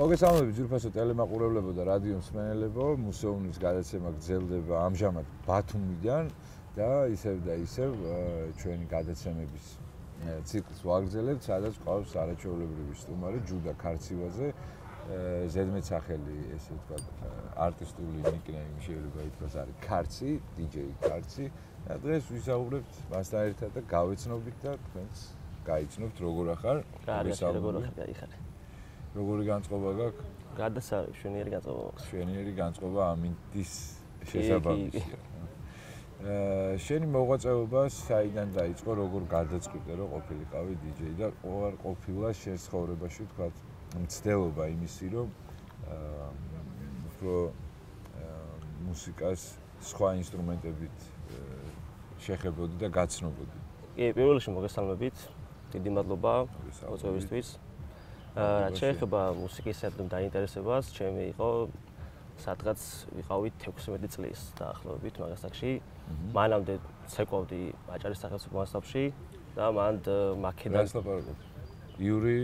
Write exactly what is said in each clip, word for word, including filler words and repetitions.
მოგესალმებით ძვირფასო ტელემაყურებლებო და რადიო მსმენელებო, მუსეუმის გადაცემა გრძელდება ამჟამად ბათუმიდან და ისევ და ისევ ჩვენი გადაცემების ციკლს ვაგრძელებთ, სადაც ყავს არაჩვეულებრივი სტუმარი ჯუდა ქარცივაძე, ზედმეტსახელი, ესე ვთქვათ, არტისტული ნიკნეიმი შეიძლება ითქვას არის ქარცი, დი-ჯეი ქარცი. და დღეს ვისაუბრებთ მასთან ერთად და გავეცნობით და თქვენს გაიცნობთ როგორ ახარ. როგორ ახარ, გაიხარე. როგორი განწყობა გაქვს? გადასავალი, შვენიერი განწყობა მაქვს. შვენიერი განწყობა ამინდის შესაბამისია. აა შენი მოღვაწეობა საიდან დაიწყო, როგორ გადაწყვიტე რომ ყოფილიყავი დი-ჯეი და ყოველ ყოფილა შენ ცხოვრებაში ვთქვათ მცდელობა იმისი რომ აა უფრო მუსიკას სხვა ინსტრუმენტებით შეხებოდი და გაცნობოდი. კი, პირველ რიგში მოგესალმებით. დიდი მადლობა მოწვევისთვის. რაც შეეხება მუსიკის დაინტერესებას, ჩემი იყო სადღაც ვიყავით ექვსმეტი წლის დაახლოებით მაგასაკში. მანამდე ცეკვავდი აჭარის სახელმწიფო მასშტაბში და მან მაქედან გასლაპარაკობ. იური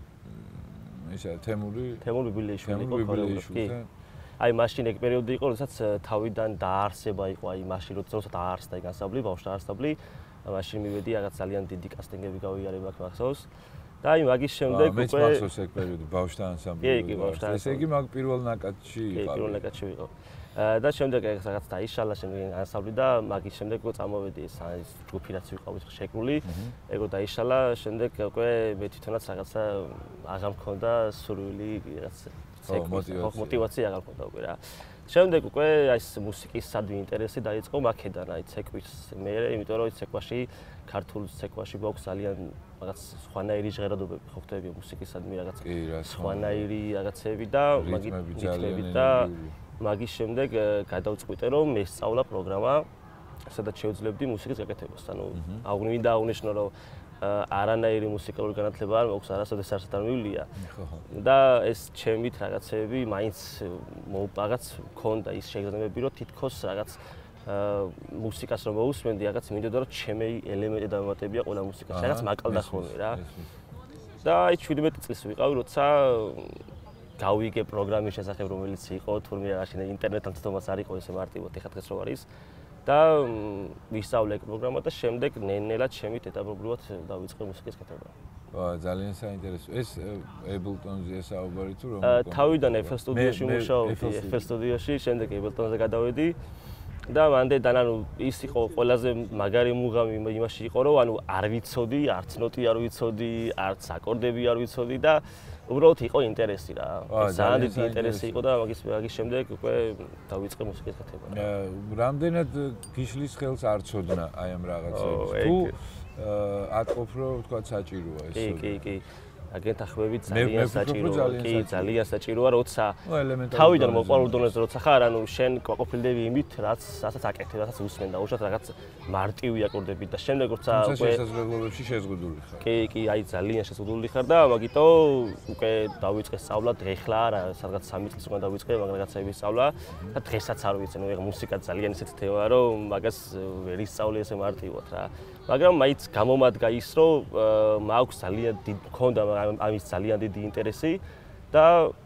ისა თემური თემური ბიბლიაშვილი იყო ქორეოგრაფი. აი მაშინ ეგ პერიოდი იყო, როდესაც თავიდან დაარსება იყო, აი მაშინ როდესაც დაარსდა ეგ ანსამბლი, ბავშვთა ანსამბლი, მაშინ მივედი რაღაც ძალიან დიდი კასტინგები გავიარე მაგ მახსოვს. და აი მაგის შემდეგ უკვე მეც მახსოვს ეგ პერიოდი ბავშვთა ანსამბლი. კი, კი, ბავშვთა ანსამბლი. ესე იგი მაგ პირველ ნაკადში იყო. კი, პირველ ნაკადში ვიყო. და შემდეგ ეგ რაღაც დაიშალა შემდეგ ანსამბლი და მაგის შემდეგ უკვე წამოვედი ეს ჯგუფი რაც ვიყავით შეკრული. ეგო დაიშალა, შემდეგ უკვე მე თვითონაც რაღაცა აღარ მქონდა სურვილი რაღაც მოტივაცია აღარ მქონდა უკვე რა. შემდეგ უკვე აი მუსიკის სადვი ინტერესი დაიწყო მაქედან, აი ცეკვის მერე, იმიტომ რომ ცეკვაში, ქართულ ცეკვაში გვაქვს ძალიან რაღაც სხვანაირი ჟღერადობები ხო ხდება მუსიკისადმი რაღაც სხვანაირი რაღაცები და მაგით და მაგის შემდეგ გადავწყვიტე რომ მესწავლა პროგრამა, სადაც შევძლებდი მუსიკის გაკეთებას. ანუ აღგვინდა აღნიშნო რომ არანაირი მუსიკალური განათლება არ მაქვს, არასოდეს არც არ მივლია. და ეს ჩემით რაღაცები მაინც რაღაც მქონდა ის შეგრძნებები, რომ თითქოს რაღაც მუსიკას რომ მოусმენდი, რაღაც მინდოდა რომ ჩემი ელემენტი დამატებია ყველა მუსიკაში, რაღაც მაკალდა ხოლმე რა. და აი შვიდმეტი წლის ვიყავი, როცა გავიგე პროგრამის შესახებ, რომელიც იყო, თურმე აღაშენა ინტერნეტთან თვითონაც არ იყო ესე მარტივად, ეხლა დღეს რო არის. და ვისწავლე ეგ პროგრამა და შემდეგ ნელ-ნელად შემით ეტაპობრივად დავიწყე მუსიკის კეთება. აა ძალიან საინტერესო. ეს აბლტონზე საუბარი თუ რომ თავიდან ეფ ელ სტუდიაში მუშაობდი, ეფ ელ სტუდიაში, შემდეგ აბლტონზე გადავედი და მანდედან ანუ ის იყო ყველაზე მაგარი მუღამი იმაში იყო რომ ანუ არ ვიცოდი, არც ნოტი არ ვიცოდი, არც აკორდები არ ვიცოდი და უბრალოდ იყო ინტერესი რა. ძალიან დიდი ინტერესი იყო და მაგის მაგის შემდეგ უკვე დავიწყე მუსიკის კეთება. რამდენად გიშლის ხელს არ ცოდნა აი ამ რაღაცებს. თუ ატყობ რომ თქვა საჭიროა ეს. კი, კი, კი. აგენტ ახმები ძალიან საჭიროა. კი, ძალიან საჭიროა, როცა თავიდან მოყვარულ დონეზე როცა ხარ, ანუ შენ ყოფილდები იმით, რაც რასაც აკეთებ, რასაც უსმენ და უშუალოდ რაღაც მარტივი აკორდებით და შემდეგ როცა უკვე შესაძლებლობებში შეზღუდული ხარ. კი, კი, აი ძალიან შეზღუდული ხარ და მაგიტო უკვე დავიწყე სწავლა დღეხლა რა, სადღაც სამი წლის უკან დავიწყე მაგ რაღაცების სწავლა და დღესაც არ ვიცი, ნუ ეგ მუსიკა ძალიან ისეთი თემა რომ მაგას ვერ ისწავლე ესე მარტივად რა. მაგრამ მაინც გამომადგა ის რომ მაქვს ძალიან დიდი მქონდა ამის ძალიან დიდი ინტერესი და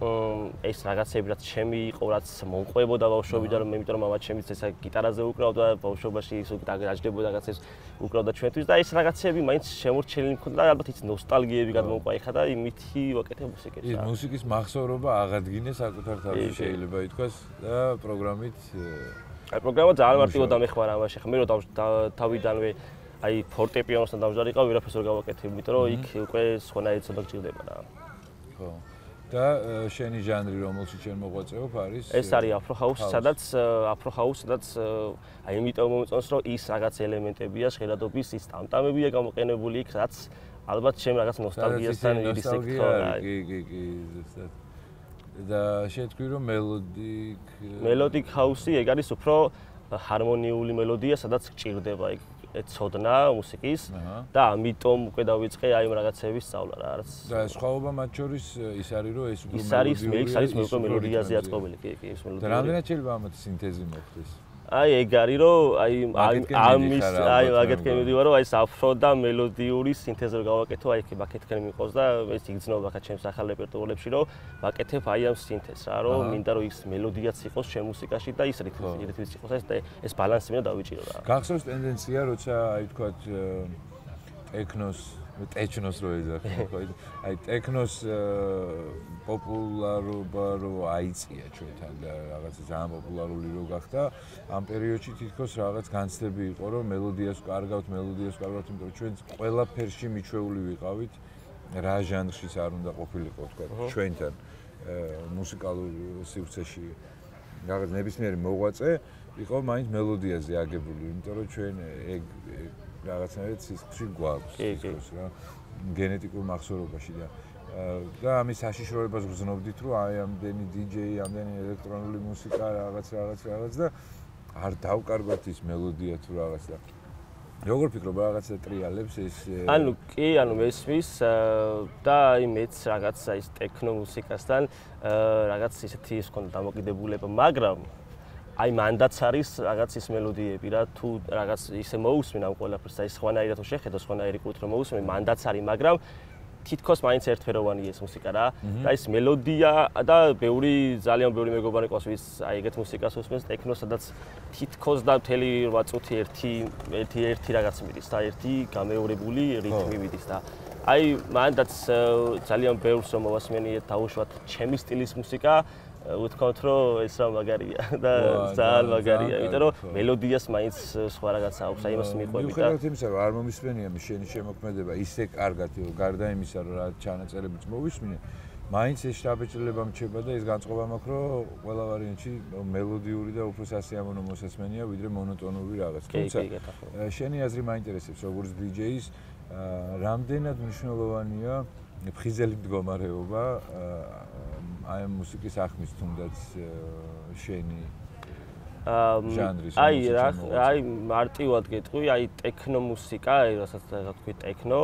ეს რაღაცები რაც ჩემი იყო, რაც მომყვებოდა ბავშვობიდან, მე იმიტომ რომ მამა ჩემიც ესა გიტარაზე უკრავდა ბავშვობაში, ის დაჯდებოდა რაღაცებს უკრავდა ჩვენთვის და ეს რაღაცები მაინც შემორჩენილი მქონდა და ალბათ ის ნოსტალგიები გადმომყვა ეხა და იმითი ვაკეთებ მუსიკას. ის მუსიკის მახსოვრობა აღადგინე საკუთარ თავში შეიძლება ითქვას და პროგრამით აი პროგრამა ძალიან მარტივად დამეხმარა ამაში. ხა მე რომ თავიდანვე აი ფორტეპიანოსთან დავჯარიყავ, ვერაფერს ვერ გავაკეთებ, იმიტომ რომ იქ უკვე სხვანაირი ცოდნა გჭირდება რა. ხო. და შენი ჟანრი რომელშიც შენ მოღვაწეობ არის? ეს არის აფრო ჰაუსი, სადაც აფრო ჰაუსი, სადაც აი იმიტომ მომწონს, რომ ის რაღაც ელემენტებია, ჟღერადობის ის ტამტამებია გამოყენებული იქ, რაც ალბათ შენ რაღაც ნოსტალგიასთან ირისებთ ხო რა. კი, კი, კი, ზუსტად. და შეთქვი რომ მელოდიკ მელოდიკ ჰაუსი ეგ არის უფრო ჰარმონიული მელოდია, სადაც გჭირდება იქ ცოდნა მუსიკის და ამიტომ უკვე დავიწყე აი ამ რაღაცების სწავლა რა. და სხვაობა მათ შორის ის არის რომ ეს ის არის მე ის არის მე უკვე მელოდიაზე აწყობილი, კი, კი, ეს მელოდია. და რამდენად შეიძლება ამათ სინთეზი მოხდეს? აი ეგ არის რომ აი ამის აი მაგეთკენ მიდივარ რომ აი საფრო და მელოდიური სინთეზი რო გავაკეთო აი იქ მაგეთკენ მიყავს და ეს იგრძნობა ხა ჩემს ახალ რეპერტუარებში რომ ვაკეთებ აი ამ სინთეზს რა რომ მინდა რომ ის მელოდიაც იყოს ჩემ მუსიკაში და ის რითმიც იყოს ეს ეს ბალანსი მინდა დავიჭირო რა გახსოვს ტენდენცია როცა აი თქვათ ტექნოს ტექნოს რო ეძახი ხო აი ტექნოს პოპულარობა რო აიწია ჩვენთან და რაღაც ძალიან პოპულარული რო გახდა ამ პერიოდში თითქოს რაღაც განცდები იყო რომ მელოდიას კარგავთ მელოდიას კარგავთ იმიტომ რომ ჩვენ ყველაფერში მიჩვეული ვიყავით რა ჟანრშიც არ უნდა ყოფილიყო თქვა ჩვენთან მუსიკალურ სივრცეში რაღაც ნებისმიერი მოღვაწე იყო მაინც მელოდიაზე აგებული იმიტომ რომ ჩვენ ეგ რაღაცნაირად სისხლში გვაქვს ის რა გენეტიკურ მახსოვრობაში და და ამის საშიშროებას გრძნობდით რომ აი ამდენი დიჯეი, ამდენი ელექტრონული მუსიკა რაღაც რაღაც რაღაც და არ დავკარგვათ ის მელოდია თუ რაღაც და როგორ ფიქრობ რაღაცა ტრიალებს ეს ანუ კი ანუ მესმის და აი მეც რაღაცა ის ტექნო მუსიკასთან რაღაც ისეთი ის ქონდა დამოკიდებულება მაგრამ აი მანდაც არის რაღაც ის მელოდიები რა თუ რაღაც ისე მოусმენ ამ ყველაფერს აი სხვანაირად თუ შეხედო სხვანაირი კუთხით რომ მოусმენ მანდაც არის მაგრამ თითქოს მაინც ერთფეროვანია ეს მუსიკა რა და ის მელოდია და ბევრი ძალიან ბევრი მეგობარი ყავს ვის აი ეგეთ მუსიკას უსმენს ტექნოს სადაც თითქოს და მთელი რვა წუთი ერთი ერთი ერთი რაღაც მიდის და ერთი გამეორებული რიტმი მიდის და აი მანდაც ძალიან ბევრს რომ მოვასმენიეთ დაუშვათ ჩემი სტილის მუსიკა უთქვათ რომ ეს რა მაგარია და ძალიან მაგარია იმიტომ რომ მელოდიას მაინც სხვა რაღაცა აქვს აი იმას მიყვები და მიუხედავად იმისა რომ არ მომისმენია შენი შემოქმედება ისე კარგად გარდა იმისა რომ რა ჩანაწერებიც მოვისმინე მაინც ეს შთაბეჭდილება მრჩება და ეს განწყობა მაქვს რომ ყველა ვარიანტში მელოდიური და უფრო სასიამოვნო მოსასმენია ვიდრე მონოტონური რაღაც თუმცა შენი აზრი მაინტერესებს როგორც დიჯეის რამდენად მნიშვნელოვანია ფხიზელი მდგომარეობა აი მუსიკის ახმის თუნდაც შენი ჟანრის აი რა აი მარტივად გეტყვი აი ტექნო მუსიკა აი რასაც თქვი ტექნო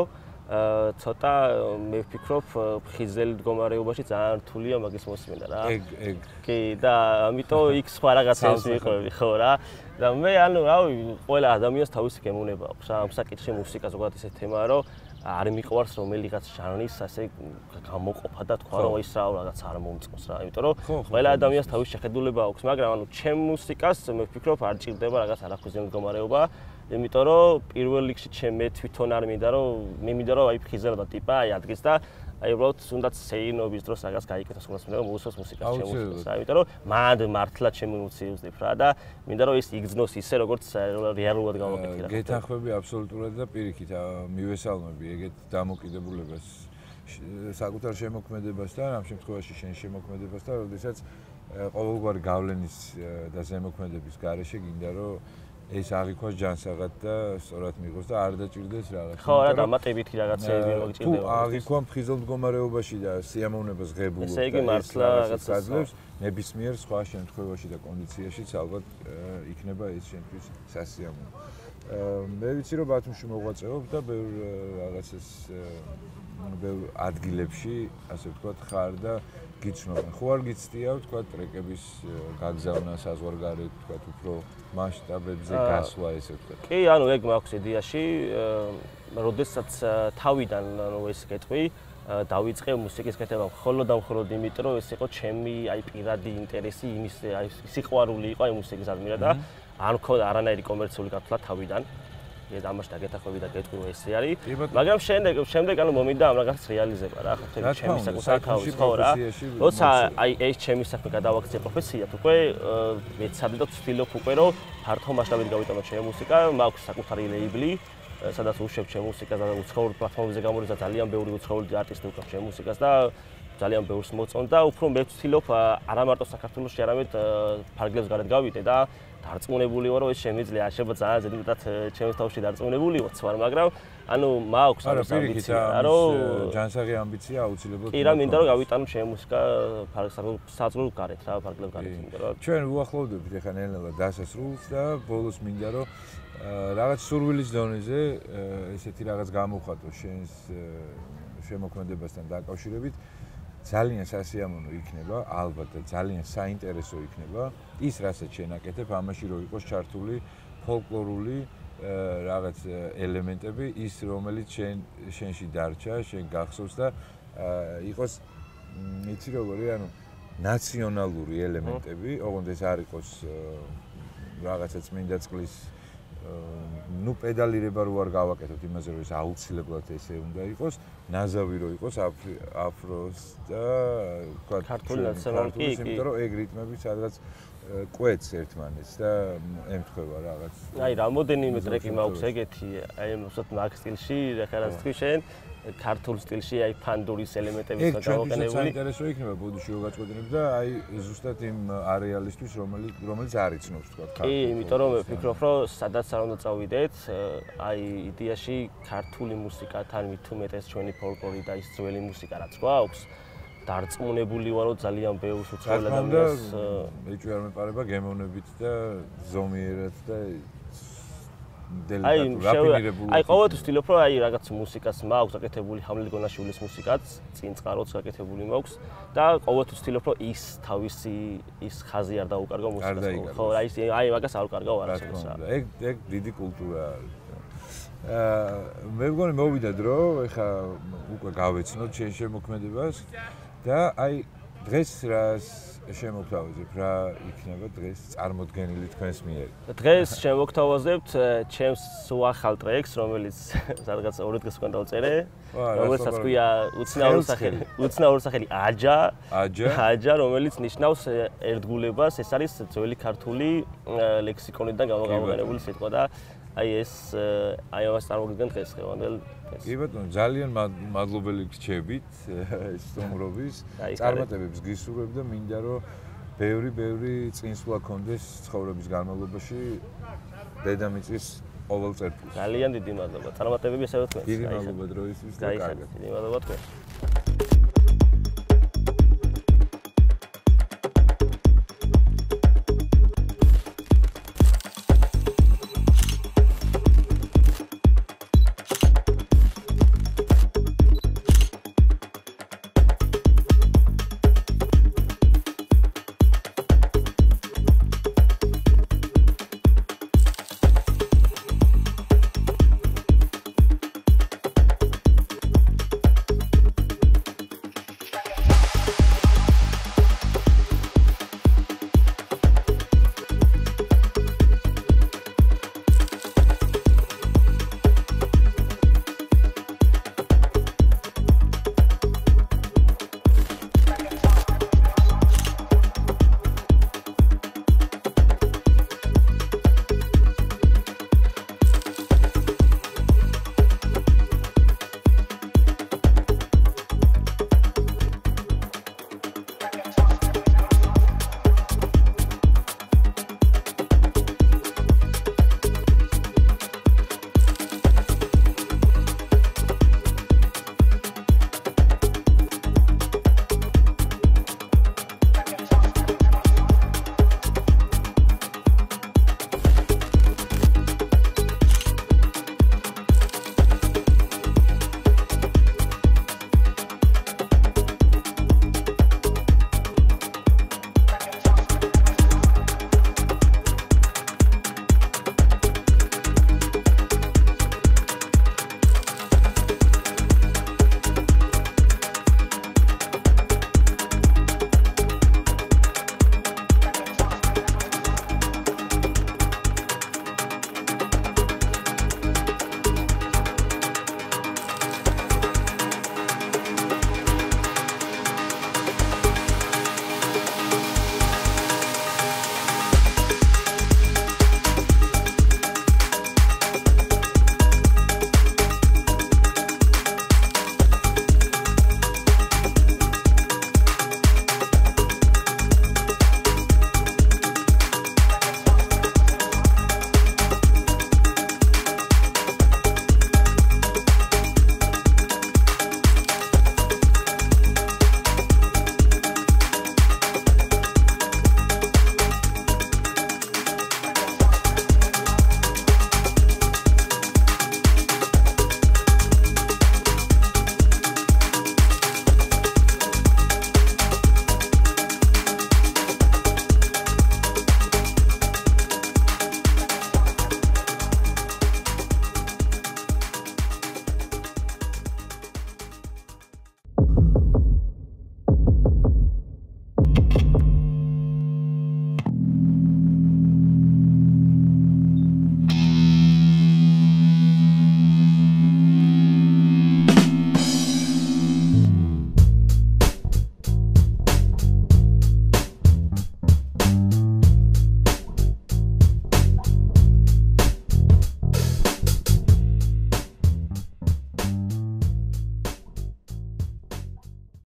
ცოტა მე ვფიქრობ ფხიზელი მდგომარეობაში ძალიან რთულია მაგის მოსმენა რა ეგ ეგ კი და ამიტომ იქ სხვა რაღაცებს მიყვები ხო რა და მე ანუ რავი ყველა ადამიანს თავისი გემოვნება აქვს რა ამ საკითხში მუსიკა ზოგადად ისეთი თემაა რომ არ მიყვარს რომელიღაც ჟანრის ასე გამოყოფა და თქვა რომ ის რა რაღაც არ მომწონს რა იმიტომ რომ ყველა ადამიანს თავისი შეხედულება აქვს მაგრამ ანუ ჩემ მუსიკას მე ვფიქრობ არ ჭირდება რაღაც არაფხიზელი მდგომარეობა იმიტომ რომ პირველ რიგში ჩემ მე თვითონ არ მინდა რომ მე მინდა რომ აი ფხიზელობა ტიპა აი ადგეს და აი უბრალოდ თუნდაც სეინობის დროს რაღაც გაიკეთოს ხმასმენება მოუსვას მუსიკას ჩემ მუსიკას რა იმიტომ რომ მანდ მართლა ჩემი მუსიკას რა და მინდა რომ ის იგრძნოს ისე როგორც რეალურად გავაკეთე რა გეთანხმები აბსოლუტურად და პირიქით მივესალმები ეგეთ დამოკიდებულებას საკუთარ შემოქმედებასთან ამ შემთხვევაში შენ შემოქმედებასთან როდესაც ყოველგვარი გავლენის და ზემოქმედების გარეშე გინდა რომ ეს აღიქვას ჯანსაღად და სწორად მიიღოს და არ დაჭირდეს რაღაც. ხო, რა დამატებითი რაღაცეები რო გჭირდება. თუ აღიქვა მფხიზელ მდგომარეობაში და სიამოვნებას ღებულობს და ესე იგი მართლა რაღაცას აძლევს, ნებისმიერ სხვა შემთხვევაში და კონდიციაშიც ალბათ იქნება ეს შენთვის სასიამოვნო. მე ვიცი რომ ბათუმში მოღვაწეობ და ბევრ რაღაცას ბევრ ადგილებში, ასე ვთქვათ, ხარ და გიცნობენ. ხო არ გიცდია, ვთქვათ, ტრეკების გაგზავნა საზღვარგარეთ, ვთქვათ, უფრო მასშტაბებზე გასვლა, ესე ვთქვათ. კი, ანუ ეგ მაქვს იდეაში, როდესაც თავიდან ანუ ეს გეტყვი, დავიწყე მუსიკის კეთება მხოლოდ და მხოლოდ იმიტომ, რომ ეს იყო ჩემი აი პირადი ინტერესი, იმის აი სიყვარული იყო აი მუსიკის ადმირა და არ მქონდა არანაირი კომერციული გათვლა თავიდან. ეს ამაში დაგეთახვები და გეტყვი ესე არის. მაგრამ შემდეგ შემდეგ ანუ მომინდა ამ რაღაცს რეალიზება რა, ხო, ჩემი საკუთარი თავის ხო რა. როცა აი ეს ჩემი საქმე გადავაქცე პროფესიად უკვე მეცადე და ვცდილობ უკვე რომ ფართო მასშტაბით გავიტანო ჩემი მუსიკა, მაქვს საკუთარი ლეიბლი, სადაც უშვებ ჩემი მუსიკას და უცხოურ პლატფორმებზე გამორიცხა ძალიან ბევრი უცხოური არტისტი უკრავს ჩემი მუსიკას და ძალიან ბევრს მოწონს და უფრო მე ვცდილობ არა მარტო საქართველოში, არამედ ფარგლებს გარეთ გავიდე და დარწმუნებული ვარ რომ ეს შემიძლია შეიძლება ძალიან ზედმეტად ჩემს თავში დარწმუნებული ვარ ვარ მაგრამ ანუ მაქვს ამის ამბიცია რომ ჯანსაღი ამბიცია აუცილებლად კი რა მინდა რომ გავიტანო ჩემი მუსიკა საზღვრულ გარეთ რა ფარგლებს გარეთ მინდა რომ ჩვენ უახლოვდებით ახლა ნელ-ნელა დასასრულს და ბოლოს მინდა რომ რაღაც სურვილის დონეზე ესეთი რაღაც გამოვხატო შენს შემოქმედებასთან დაკავშირებით ძალიან სასიამოვნო იქნება, ალბათ და ძალიან საინტერესო იქნება ის, რასაც შენ აკეთებ, ამაში რომ იყოს ჩართული ფოლკლორული რაღაც ელემენტები, ის რომელიც შენ შენში დარჩა, შენ გახსოვს და იყოს იცი როგორი, ანუ ნაციონალური ელემენტები, ოღონდ ეს არ იყოს რაღაცა წმინდა წყლის ნუ პედალირება რო არ გავაკეთოთ იმაზე რომ ეს აუცილებლად ესე უნდა იყოს, ნაზავი რო იყოს აფროს და თქვა ქართული ნაციონალური კი, იმიტომ რომ ეგ რიტმები სადღაც კვეთს ერთმანეთს და ემთხვევა რაღაც. აი, რამოდენიმე ტრეკი მაქვს ეგეთი, აი, უბრალოდ მაგ სტილში, რა რაც თქვი შენ, ქართულ სტილში, აი, ფანდურის ელემენტები ეგ გადავაყენებული. ჩვენთვის საინტერესო იქნება ბოდიში რო გაწყვეტინებ და აი, ზუსტად იმ არეალისტვის, რომელიც რომელიც არ იცნობს, თქვა, ქართულ. კი, იმიტომ რომ ვფიქრობ, რომ სადაც არ უნდა წავიდეთ, აი, იდეაში ქართული მუსიკათან მით უმეტეს ჩვენი ფოლკლორი და ის ძველი მუსიკა რაც გვაქვს, დარწმუნებული ვარო ძალიან ბევრს უცხოელ ადამიანს ეჭვი არ მეპარება გემოვნებით და ზომიერად და აი რაფინირებული. აი ყოველთვის ვთვლი რომ აი რაღაც მუსიკას მაქვს აკეთებული ხამლით გონაშვილის მუსიკაც, წინ წყაროც აკეთებული მაქვს და ყოველთვის ვთვლი რომ ის თავისი ის ხაზი არ დაუკარგო მუსიკას. ხო, აი აი მაგას არ უკარგავ არასოდეს რა. ეგ ეგ დიდი კულტურა არის. აა მე მგონი მოვიდა დრო, ეხა უკვე გავეცნოთ შენ შემოქმედებას და აი დღეს რას შემოგთავაზებ, რა იქნება დღეს წარმოდგენილი თქვენს მიერ? დღეს შემოგთავაზებთ ჩემს უახალ ტრეკს, რომელიც სადღაც ორი დღეს უკან დავწერე, რომელსაც ქვია უცნაური სახელი, უცნაური სახელი აჯა, აჯა, რომელიც ნიშნავს ერთგულებას, ეს არის ძველი ქართული ლექსიკონიდან გამოგონებული სიტყვა და აი ეს აი ამას წარმოგიდგენ დღეს ხევანდელ დღეს. კი ბატონო, ძალიან მადლობელი გრჩებით სტუმრობის, წარმატებებს გისურვებ და მინდა რომ ბევრი ბევრი წინსვლა გქონდეს ცხოვრების განმავლობაში დედამიწის ყოველ წერტილში. ძალიან დიდი მადლობა. წარმატებები ასევე თქვენს. დიდი მადლობა დროისთვის და კარგად. დიდი მადლობა თქვენს.